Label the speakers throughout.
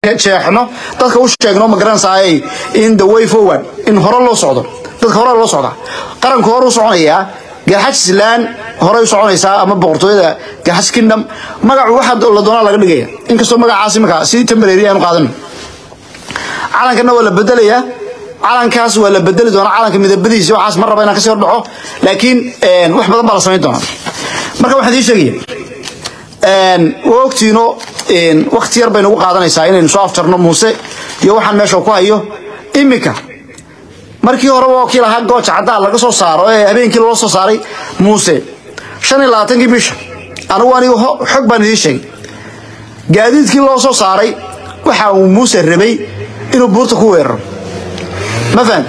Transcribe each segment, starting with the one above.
Speaker 1: jeexno dadka u sheegno ma garanaysaa in the way forward in hore loo socdo dadka hore loo socda qaranka hore u soconaya garxajislaan hore u soconaysa ama boqortooyada garxaj kingdom magacu waxa la doonaa laga dhigaya inkastoo magacaasi marka si temporary aan qaadan calankana wala bedelaya calankaas wala bedeli doona calanka midabadiisa waxaas mar raba inaan ka soo dhaco laakiin wax badan baa la sameyn doona marka waxaan idin sheegay waqtiino waqti yar baynu ugu qaadanaysaa inaynu soo afjarno Muuse iyo waxaan meesha ku hayo imika markii hore wakiil ahaa gooja cadaan laga soo saaro habeenkii loo soo saaray Muuse 25 bisha anigu xog baan idin sheegay gaadiidkii loo soo saaray waxa uu Muuse rabay inuu buurta ku weeraro ma faham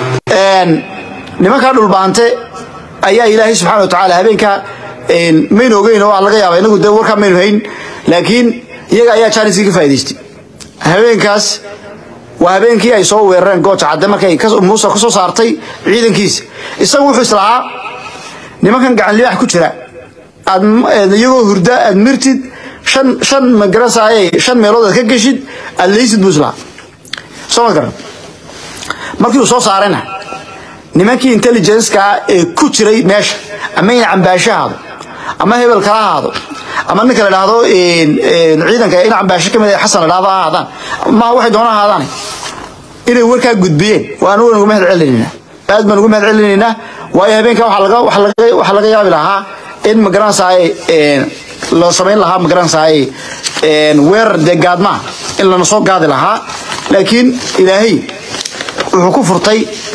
Speaker 1: nimanka dhulbaante ayaa Ilaahay subhanahu wa ta'ala habeenka mayn ogeyn oo laga yaabay inagu warka mayn hayn laakiin iyaga ayaa challenge ka faa'iideystay habeenkaas waa habeenkii ay soo weerareen gooja cadde markay Muuse ku soo saartay ciidankiisa isagu wuxuu islaahaa nimankan gacan libaax ku jira iyagoo hurda aad mirtid shan magarasaaye 5 meelood ka gashid alaysid busla soo garan markii uu soo saarayna nimankii intelligence-ka ee ku jiray meesha ama in cambaashahaado ama hebel kala haado ama ninka la dhaahdo ciidanka in cambaasho kamid Xasan la dhaahdo ma waxay doonaan haadaan inay warka gudbiyeen waan ugu mahad celinayna aad baan ugu mahad celinayna waayo habeenka waxa laga yaabi lahaa in magaranayay la sameyn lahaa magaranayay weerar deegaadma in la soo gaadi lahaa laakiin Ilaahay wuxuu ku furtay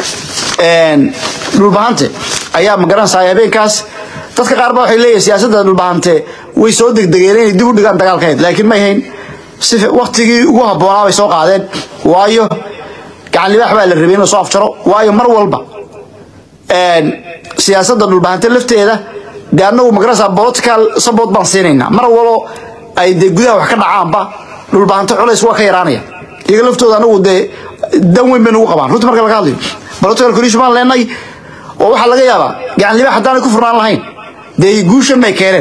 Speaker 1: dhulbaante ayaa magaranayay habeenkaas dadka qaar baa waxay leeyihiin siyaasadda dhulbaante way soo degdegeen inay dib u dhigaan dagaalkeed laakiin ma ahayn si waqtigii ugu habboonaa bay soo qaadeen waayo gacan libaax baa la rabay inuu soo afjaro waayo mar walba siyaasadda dhulbaante lafteeda daanagu magaranayay political support baan siinayna mar walba ay gudaha wax ka dhacaanba dhulbaante culays waa ka yaraanaya iyaga laftooda anagu dan weyn baan ugu qabaan runtii marka laga hadlayo political corruption baan leenahay oo waxa laga yaabaa gacan libaax hadaan ku furnaan lahayn guushan may keeneen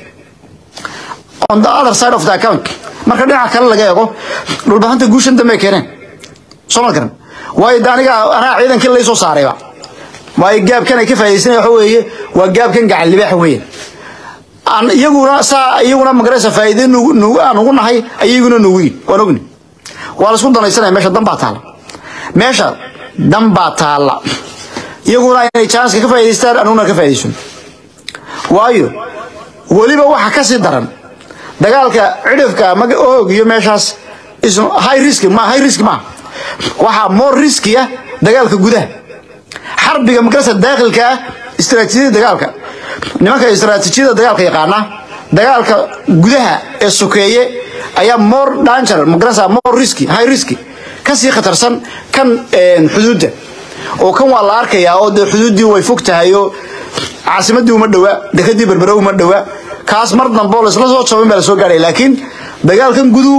Speaker 1: on the other side of the account marka dhinaca kale laga eego dhulbaanta guushan dambe keeneen soo ma garan way daaniga ana ciidankii la soo saarayba way gaabkan ay ka faa'iideysan waxa weeye waa gaabkan gacan libaax weeye aan iyaguna magaraysa faa'iideen aan ugu nahay ayaguna nuugiin waan ogni waa la isku danaysanay meesha damba taala iyaguna inay chance ka faa'iideystaan anuna ka faa'iideysan waayo waliba waxa ka sii daran dagaalka cidhifka maga oog iyo meeshaas is high risk ma waxa more risky dagaalka gudaha xarbiga magarasa daaqilka istiraatiijiyada dagaalka nimanka istiraatiijiyada dagaalka yaqaana dagaalka gudaha ee sokeeye ayaa more danger magarasa more risky high risky kasi khatarsan kan xuduudda oo kan waa la arkayaa oo xuduudii way fog tahay oo caasimadii uma dhawa dekadii berbera uma dhawa kaas mar dambe la soo jabay meel soo gaaray laakiin dagaalkan gudu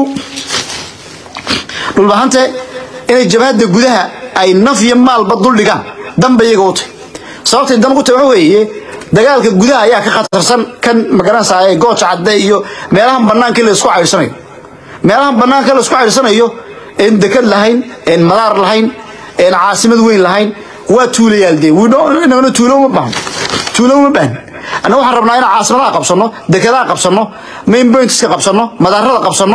Speaker 1: dhulbaante inay jabhada gudaha ay naf iyo maal badul dhigaan dambe iyaga u tahay sababtay dan ku tahay weeye dagaalka gudaha ayaa ka khatarsan kan magaranayay gooja cadde iyo meelahan banaanka la isku cayrsanayo in dekad lahayn in madaar lahayn in caasimad weyn lahayn waa tuulayaalday inaguna tuulo ma baahan ana waxaan rabnaa in caasimadaha qabsano dekadaha qabsano main pointska qabsano madaarada qabsano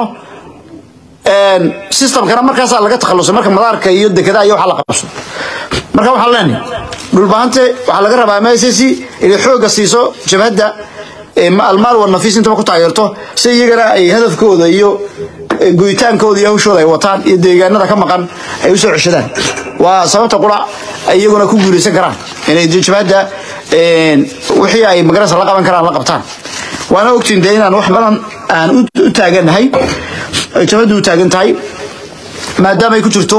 Speaker 1: systemkana markaas laga takhaluso marka madaarka iyo dekadaha iyo waxa la qabsano marka waxaan leenahay dhulbaante waxa laga rabaa meeshaasi inay xooga siiso jabhada almaal wa nafiis inta ku taageerto si iyagana ay hadafkooda iyo go'itaankooda iyo hawshooda ay wataan iyo deegaanada ka maqan ay u soo ceshadaan waa sababta qura ayaguna ku guuleysan karaan inay jabhada wixii ay magarasa la qaban karaan la qabtaan waana ogtiin inaan wax badan aan u taaganahay jabhadu u taagan tahay maadaama ay ku jirto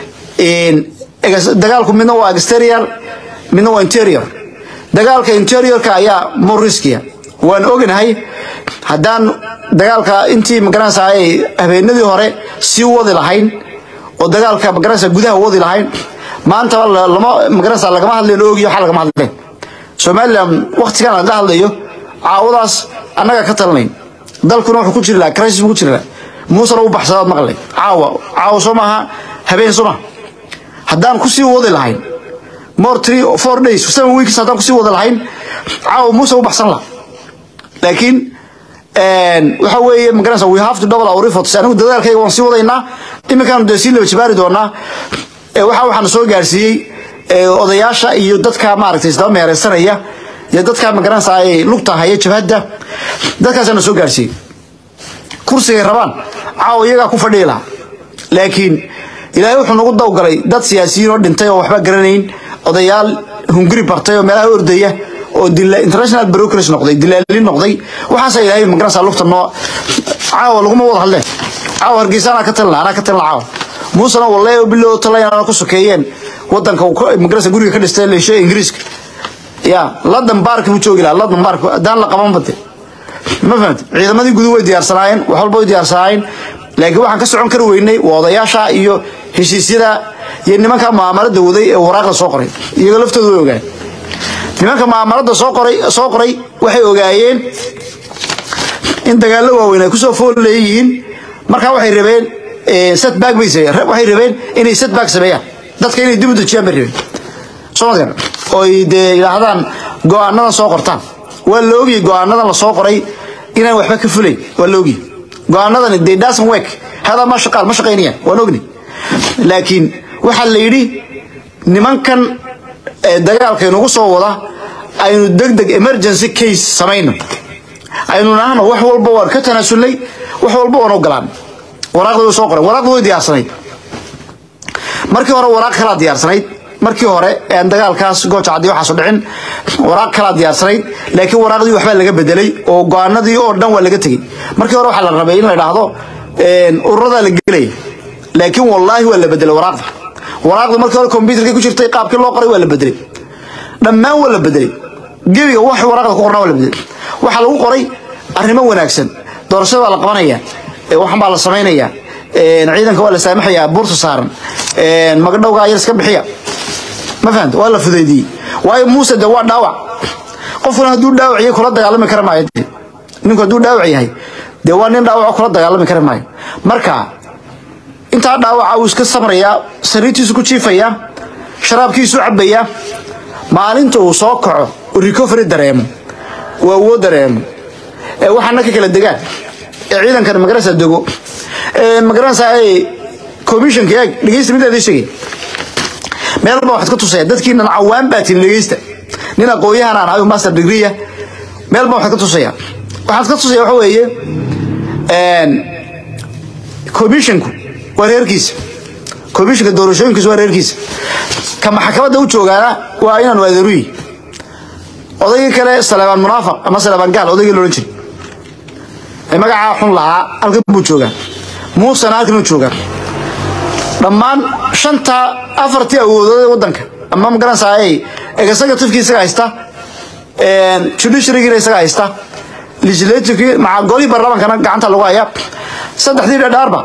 Speaker 1: dagaalku midna waa exterior midna waa interior dagaalka interiorka ayaa more risky waan ognahay haddaan dagaalka intii magaranayay habeenadii hore si wadi lahayn oo dagaalka magaranayay gudaha wadi lahayn maanta lama magaranayay lagama hadleen oogiyo waxa lagama hadleen Soomaaliland waqtigan la hadlayo caawadaas annaga ka talnayn dalkuna wuxuu ku jiraa crisis ku jiraa موسى لو بحثات مقلي عاو سماها هبين سماه هدان كسي وضي لهين more 3 or 4 days 7 weeks هدان كسي وضي لهين عاو موسى وبحثان له لكن waxa weeye magaranaysa we have to double our efforts anigu dadaalkayga waan sii wadaynaa iminkaan deesiin la jibaari doonaa waxaan soo gaarsiiyay odayaasha iyo dadka maaragtay isla meeraysanaya iyo dadka magaranaysa ay lugta haya jabhada dadkaas aan soo gaarsiiyay kursiga rabaan caaw iyaga ku fadhiila laakiin ilaahay wuxuu nagu dawgalay dad siyaasiyiin oo dhintay oo waxba garanayn odayaal hunguri bartay oo meelaha ordaya oo dila international bureaucracy noqday dilaalin noqday waxaas ilaahay magaranaysa lugta noo caaw lagu wada hadleen caaw hargeysana ka talna caaw muusana wallahi billow talayana ku sokeeyeen wadanka magaranaysa guriga ka dhistay leeshay ingiriiska ya ladan baarka u joogi lahaa ladan baarka daan la qaban bade ma fahmt ciidamadii gudu way diyaarsanaayeen wax walba way diyaarsanaayeen laakiin waxaan ka socon kar weynay wadayaasha iyo heshiisyada iyo nimanka mu'aamalada waday ee waraaqda soo qoray iyaga laftoodu way ogaayeen nimanka mu'aamalada soo qoray waxay ogaayeen in dagaal waaweyn ay ku soo fooleeyeen marka waxay rabeen setback waxay rabeen inay setback sameeyaan dadka inay dib u dejiyaan rabeen Soomaaliya oo ay ilaahdaan go'aanada soo qortaan waa la ogi go'aanada la soo qoray inaan waxba ka fulay waa la ogi go'aanadan they doesn't work hada ma shaqeynayaan waan ogni laakiin waxa la yiri nimankan dagaalka inagu soo wada aynu degdeg emergency case sameeyno aynu nahno wax walba war ka tanaasulay wax walba oo galaan waraaqdu soo qoray waraaqdu way diyaarsanayd markii hore waraaq kala diyaarsanayd markii hore ee dagaalkaas gooja cadii waxa soo dhicin waraaq kala diyaarsanayd laakiin waraaqdii waxba laga bedelay oo go'aanadii oo dhan waa laga tagay markii hore waxa la rabay in la yiraahdo ururada la gelay laakiin wallahi waa la bedelay waraaqda markii hore computerka ku jirtay qaabkii loo qoray waa la bedelay dhammaan waa la bedelay gebiga wax waraaqda ku qornaa waa la bedelay waxa lagu qoray arrimo wanaagsan doorashada la qabanaya waxan baa la sameeynaya ciidanka waa la saamaxaya buurta saaran magdhowga ayar iska bixiya ma fahanto waa la fudeydii way Muuse waa dhaawac qofna haduu dhaawac yahay kula dagaalami kara maayo ninku haduu dhaawac yahay waa nin dhaawac kula dagaalami kara maayo marka inta dhaawac uu iska samaraya sariirtiisu ku jiifaya sharaabkiisu cabaya maalinta uu soo kaco recovery dareemo waa uu dareemo waxana ka kala degaan ciidankan magarasa dego magarasa ay commission keeg dhigeysta sheegay meel ba waxaad ka tusay dadkiina cawaan baatin dhigeysta nina qooyahan aan ayo master degree meel ba waxaad ka tusay waxa weeye commissionku wareerkiisa commissionka doorashooyinkiisa wareerkiisa kama maxkamadda u joogaana waa inaan waadaruyi odayga kale Salaaman Munaafiq ama Salaaman Gaal odayga loo jiray magaca xun lahaa halka buu joogaa Muuse halkan joogaa dhammaan shanta afartii awoodooda wadanka ama magaranaysa ay executive-kiisa haysta judiciary-giisa haysta legislative maca goli baarlamaankana gacanta lagu haya saddexdii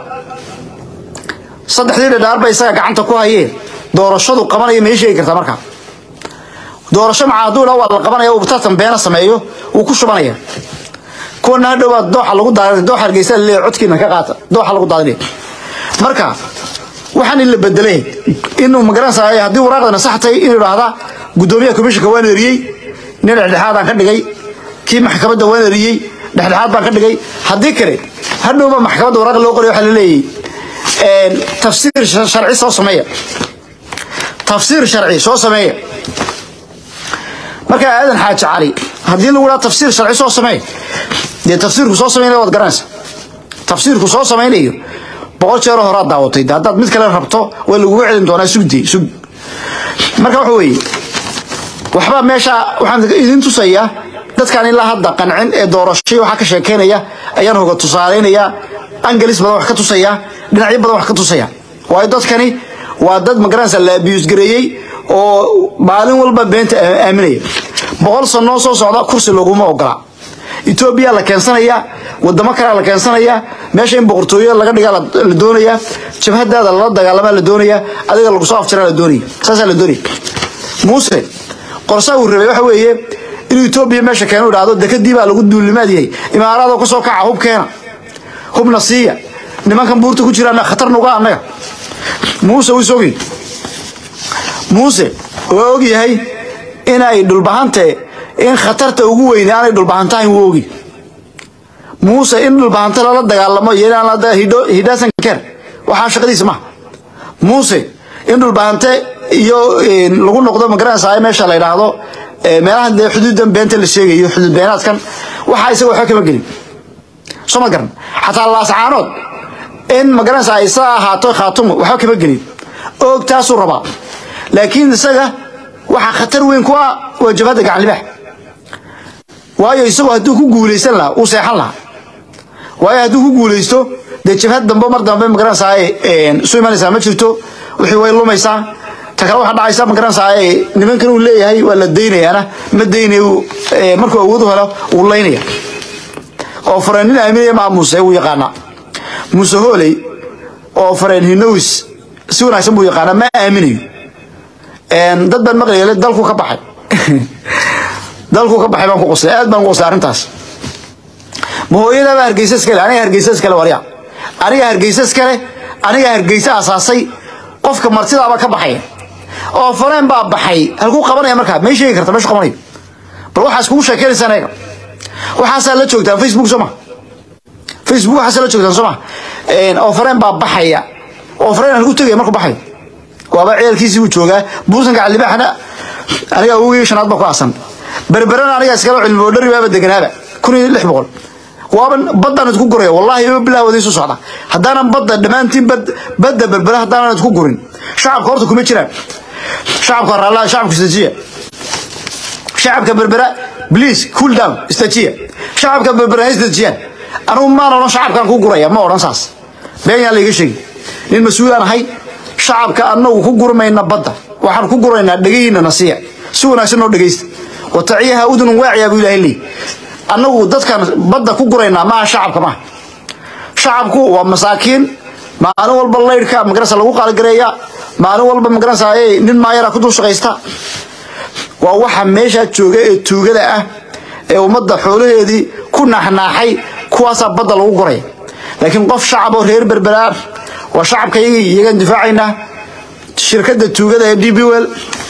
Speaker 1: dhaarba isaga gacanta ku hayeen doorashadu qabanaya meeshay kartaa marka doorasho macaadul waa la qabanaya oo tartan beena sameeyo uu ku shubanaya كنا هذا دوحة لو قدر دوحة الجيسان اللي عدكنا كقاطع دوحة لو قدر مركا وحن اللي بدله إنه مجرد ساعة هدي وراقنا صحتي إنه هذا قدومية كمش كوان ريي نرجع لهذا كنا جاي كي محكمة دوان ريي نحن هذا كنا جاي هذيكري هنو ما محكمة وراق لو قريوا حللي تفسير شرعي صوص مية تفسير شرعي صوص مية مركا هذا حاجة عالي هدي له ولا تفسير شرعي صوص مية دي تفسير خصوصا مين واد جرانس تفسير خصوصا مين ايو بقول شهر هراد دعوتي ده هاد مid kale rabto waa lagu celin doonaa sugdi marka waxa weey waxba meesha waxaan idin tusayaa dadkan ilaa hadda qancin ee doorashay waxa ka sheekeynaya ayaan hoga tusaaleynaya angalis badan wax ka tusaya dhinacyo badan wax ka tusaya waa dadkani waa dad magaranaysa la abuse gareeyay oo maalin walba beenta aaminaya 100 sano soo socda kursi laguma ogola Ethiopia la keensanaya wadamo kale la keensanaya meesha in boqortooyo laga dhiga la doonaya jabhadaada la dagaalama la doonaya adiga lagu soo afjara la doonaya saasa la doonaya Muuse qorsa uu rabay waxa weeye in Ethiopia meesha keeno dhaado dekadii baa lagu duulimaadiyay imaarado ka soo kaca hubkeena hubna siiya nimankan buurta ku jiraan khatar nuga anaga muuse uu soogi muuse oo og yahay inay dhulbahante in khatarta ugu weyn aanay dhulbahantahay uu ogi muuse in dhulbahanta la dagaalamo yeelan la hidaasan kar waxa shaqadiisa ma muuse in dhulbahante iyo lagu noqdo magaranaysa meesha la yiraahdo meelaha xuduudan beenta la sheegayo xuduud beenaadkan waxa isaga waxa kama gelin soma garan xataa la saanood in magaranaysa ay haato khaatumo waxa kama gelin og taasoo raba laakiin isaga waxa khatar weyn ku ah wajibada gacan libax waayo isagu haduu ku guuleysan la uu seexan la waayo haduu ku guuleysto de jabhad dambe mar dambe magaranaysa soo imanaysa ma jirto wixii way lumaysaa takala waxa dhacaysa magaranaysa nimankan uu leeyahay waa la deynayaana ma deynayo markuu awood u helo uu leynaya oo fareenin aaminaya ma muuse uu yaqaana muuse hoolay oo fareen hinowis si wanaagsan buu yaqaana ma aaminayo dad baan maqlayay dalku ka baxay dalku ka baxay baan ku qosay aad baan u qosay arintaas mooyada hargeysa iskale aniga hargeysa iskale wariya aniga hargeysa asaasay qofka martida aba ka baxay oo fareen baa baxay halku qabanaya markaa ma sheegi kartaa meesha qabanay bal waxa isku sheekeynaysanayga waxa la joogtaa Facebook soma waxa la joogtaa soma oo fareen baa baxaya oo fareen halku tagay markuu baxay waaba ceelkiisii uu joogaa buusan gacan libaxna aniga ugu shanaad ba ku asan berberana aniga iskala cilmi dhari baaba deganaaba 1600 waaban badan isku guray wallahi oo bilaawday soo socda hadana badda dhamaantiin badda berbera hadana isku gurin shacabka horta kuma jiraan shacabka raala shacabka istajiya shacabka berbera please cool down istajiya shacabka berbera istajiya anu ma rano shacabkan ku guraya ma oran saas been yaa laga sheegay in mas'uulaan ahay shacabka anagu ku gurmayna badda waxaan ku guraynaa dhageeyna nasiya si wanaagsan oo dhageysta wataciyaha udun waaciya bu ilaahay anagu dadkan badda ku guraynaa ma shacabku waa masaakiin maalin walba leyrka magarasa lagu qalgareeya maalin walba magarasa nin maayara ku dul shaqeysta waa waxa meesha jooga ee tuugada ah ee umada xoolaheedii ku naxnaaxay kuwaas badda lagu guray laakiin qof shacab oo reer berberaar waa shacabka iyaga difaacayna shirkadda tuugada ee DBWL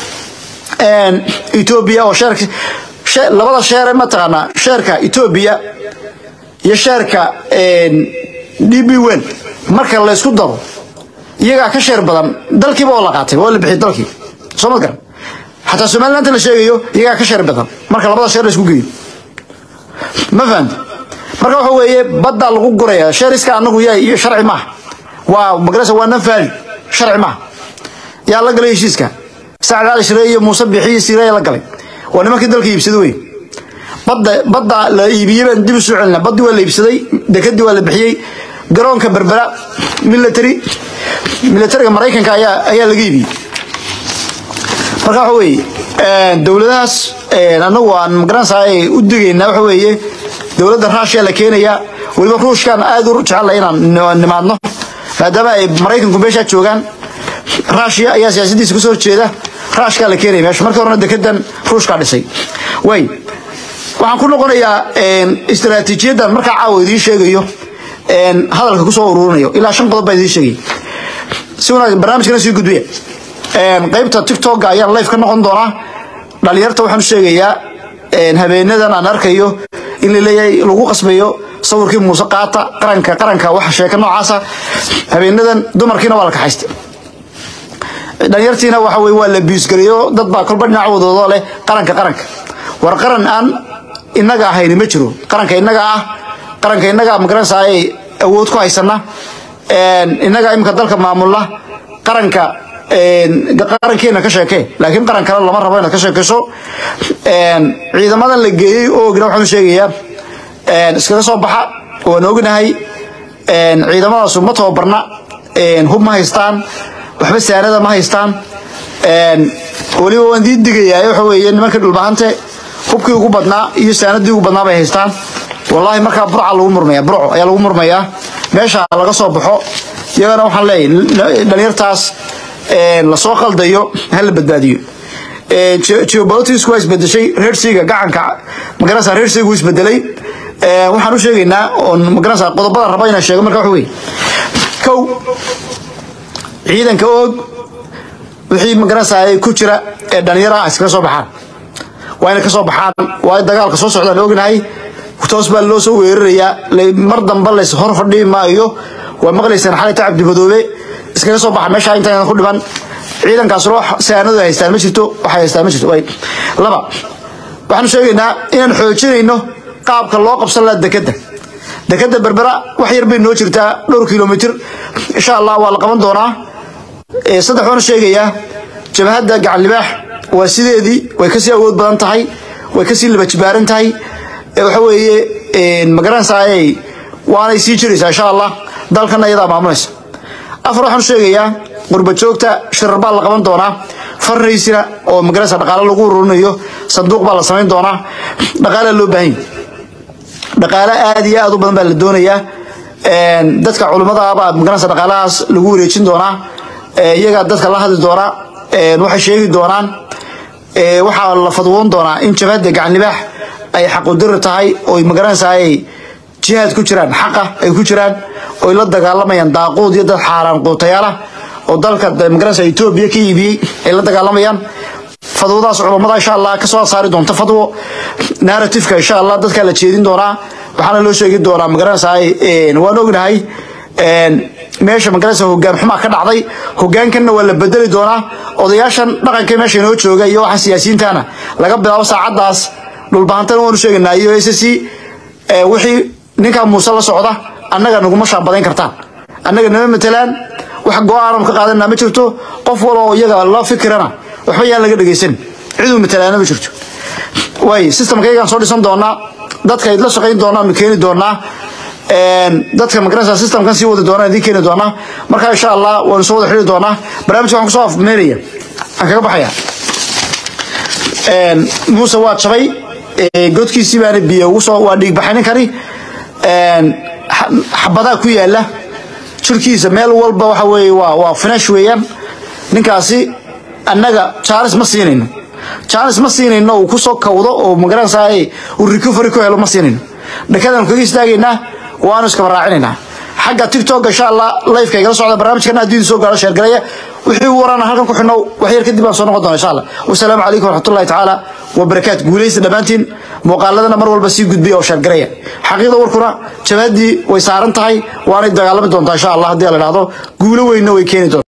Speaker 1: Ethiopia oo labada sheer ma taqaana sheerka Ethiopia iyo sheerka DBWL marka la isku daro iyaga ka sheer badan dalkiiba oo la qaatay oo la bixiyay dalkii soo garan hatta Soomaaliland la sheegayo iyaga ka sheer badan marka labada sheer la isku geeyo ma fahant marka waxa weeye badda lagu guraya sheeriska anagu iyo sharci ma waa magarasa waa nafaal sharci ma yaa la galay heshiiska saacad shiraayo Muuse bixiyay siraya la galay waa nimankii dalka iibsaday way badda la iibiyay dib u soo celina baddi waa la iibsaday dekadii waa la bixiyay garoonka berbera militariga Mareykanka ayaa laga iibiyay marka waxa weeye dawladahaas anagu aan magaranayay u digeynaa waxa weeye dawladda Russia la keenaya waliba Ruushkan aad u jecel inaan nimaadno maadaama ay Mareykanku meesha joogan Russia ayaa siyaasadiisa ku soo jeeda Ruushka la keenay meesha markii hore dekedan Ruushka dhisay way waxaan ku noqonayaa istiraatiijiyada marka caawidii sheegayo hadalka ku soo ururinayo ilaa 5 qodob baa idin sheegay si wanaag barnaamijkana sii gudbiya qaybta TikTok ayaa live ka noqon doona dhalinyarta waxaan sheegayaa habeenadan aan arkayo in la leeyahay lagu qasbayo sawirkii Muuse qaata qaranka waxa sheeka noocaas habeenadan dumarkiina waa la kaxaystay dhalinyartiina waxa way waa la biisgariyo dad baa kolba dhinacooda leh qaranka war qaran aan inaga ahayn ma jiro qaranka inaga magaranayay awood ku haysana inaga imka dalka maamula qarankeena ka sheekay laakiin qaran kale lama rabo inaad ka sheekayso ciidamadan la geeyay oo gina waxaan sheegayaa iskaga soo baxa oo noognahay ciidamadaas ma tababarna hub ma haystaan waxba saarada ma haystaan waliba waan diidigayaa waxa weeye nimanka dhulbaahante hubkii ugu badnaa iyo saanadii ugu badnaa bay haystaan wallahi marka burca lagu murmaya meesha laga soo baxo iyagana waxaan leeyahay dhalinyartaas la soo qaldayo hal badbaadiyo geopolitics waa isbedeshay reersiga gacanka magarasa reersigu isbedelay waxaan u sheegaynaa oo magarasa qodobada raba inaan sheego marka wax weey كو عيدا كوج وحي مقرنسا ku jira ee dhalinyara iska soo baxaan waa inay ka soo baxaan waa dagaalka soo socda la ognahay toos baa loo soo weerarayaa mar dambe la is hor fadhiyo maayo waa maqlaysan xalay tacab dibadoobe iska soo baxa meesha inta ku dhiban ciidankaas ruux saanadu haystaan ma jirto waxa haystaan ma jirto way laba waxaan sheegaynaa inaan xoojinayno qaabka loo qabsan la dekada berbera wax yar bay noo jirtaa dhowr kiiloomitir insha Allah waa la qaban doonaa saddex waxaan sheegayaa jabhadda gacan libaax waa sideedii way ka sii awood badan tahay way ka sii laba jibaaran tahay waxa weeye magaranayay waanay sii jiraysaa insha Allah dalkana iyada maamulaysa afar waxaan sheegayaa qurba joogta shirba la qaban doonaa farriisina oo magaranaysa dhaqaale lagu ururinayo sanduuq baa la sameyn doonaa dhaqaale loo baahan dhaqaale aad iyo aad u badan baa la doonayaa dadka culimada ah magaranaysa dhaqaalahaas lagu wareejin doonaa iyaga dadka la hadli doona waxay sheegi doonaan waxa la fadwoon doonaa in jabhadda gacan libaax ay xaq u dir tahay oo magaranayay jihad ku jiraan xaqa ay ku jiraan oo la dagaalamayaan daaqood iyo dad xaaraan qootayala oo dalka magaranayay Itoobiya ka iibiyay ay la dagaalamayaan fadwadaas culimada insha Allah ka soo saari doonta fadwo narrative-ka insha Allah dadka la jeedin doonaa waxaana loo sheegi doonaa magaranayay waan ognahay meesha magaranaysa hoggaan xumaa ka dhacday hoggaankanna waa la bedeli doonaa odayaashan dhaqanka meesha inoo jooga iyo waxa siyaasiyiintana laga bilaabo saacadaas dhulbaantan waanu sheegnaa iyo SSC wixii ninka Muuse la socda annaga naguma shaabadayn kartaan annaga nama matalaan wax go'aan ka qaadanaa ma jirto qof walba iyaga la fikirana waxba yaan laga dhageysan ciidu matalaana ma jirto way systemkaygan soo dhisan doonaa dadka ay la shaqeyn doonaan keeni doonaa dadka magaranaysa systemkan sii wada doonaa idin keeni doonaa marka insha Allah waan soo wada xiri doonaa barnaamijka waxaan ku soo afmeeraya aan kaga baxaya Muuse waa jabay godkiisii baan biyo ugu soo waa dhig baxayn kari xabada ku yaala jirkiisa meel walba waxa weey waa finish weeyaan ninkaasi annaga Charles ma siinayno uu ku soo kawdo oo magaranayay uu recovery ku helo ma siinayno dhakadan kaga istaageynaa waanu iska raacinayna xagga TikTok insha Allah live-ka igala socda barnaamijkan hadii soo gaaro share gareeya wixii warana halkan ku xidhnow wax yar kadib aan soo noqon doona insha Allah wassalaamu calaykum waraxmatullaahi ta'ala wa barakaatuh guulaysta dhamaantiin muuqaaladana mar walba sii gudbiyo oo share gareeya xaqiiqda warkuna jabadii way saaran tahay waana dagaalami doontaa insha Allah hadii la yiraahdo guulo weyn way keeni doontaa